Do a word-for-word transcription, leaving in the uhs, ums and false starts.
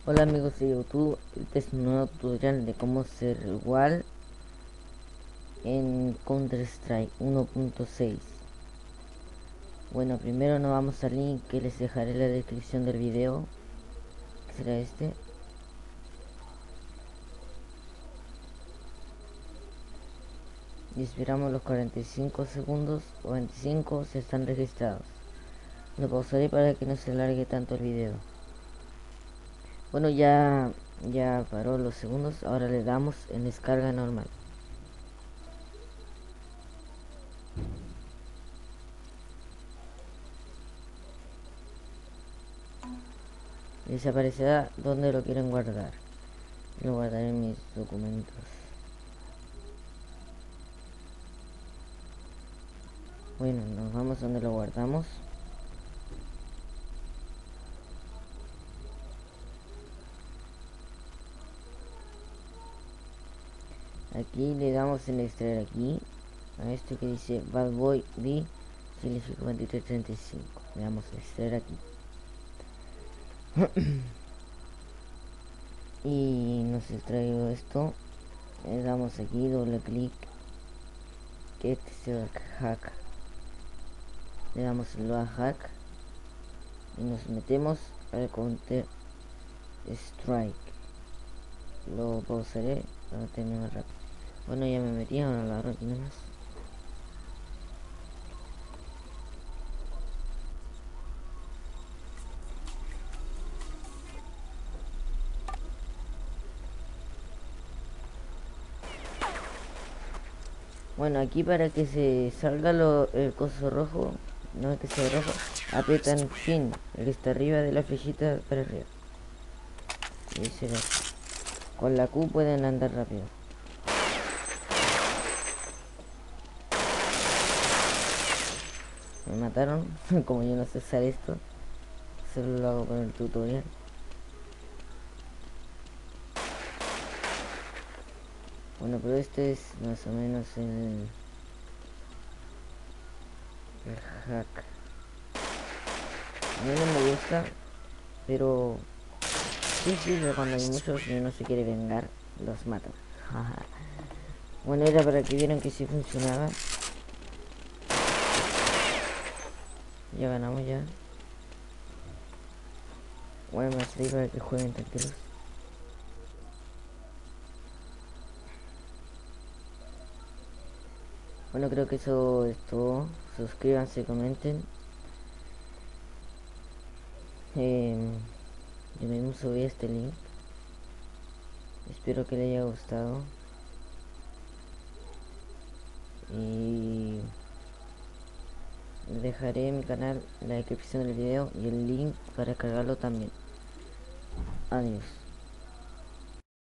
Hola amigos de YouTube, este es un nuevo tutorial de cómo ser igual en Counter Strike uno punto seis. Bueno, primero nos vamos al link que les dejaré en la descripción del video, que será este. Y esperamos los cuarenta y cinco segundos o veinticinco si están registrados. Lo pausaré para que no se alargue tanto el video. Bueno, ya, ya paró los segundos, ahora le damos en descarga normal. Les aparecerá donde lo quieren guardar. Lo guardaré en mis documentos. Bueno, nos vamos donde lo guardamos. Aquí le damos en extraer aquí a esto que dice Bad Boy D significa veintitrés treinta y cinco. Le damos a extraer aquí. Y nos extraigo esto. Le damos aquí doble clic. Que este sea el hack. Le damos el load hack. Y nos metemos al Counter Strike. Lo pausaré para terminar rápido. Bueno, ya me metí, ahora la abro aquí nomás. Bueno, aquí para que se salga lo, el coso rojo, no que sea rojo, aprietan fin, el que está arriba de la flechita para arriba. Y será así. Con la Q pueden andar rápido. Me mataron, como yo no sé usar esto, solo lo hago con el tutorial. Bueno, pero este es más o menos el, el hack. A mí no me gusta, pero sí sirve cuando hay muchos y uno se quiere vengar, los mata. Bueno, era para que vieran que sí funcionaba. Ya ganamos ya. Bueno, más ahí para que jueguen tranquilos. Bueno, creo que eso es todo. Suscríbanse, comenten. Eh, yo mismo subí este link. Espero que les haya gustado. Y dejaré mi canal en la descripción del video y el link para cargarlo también. Adiós.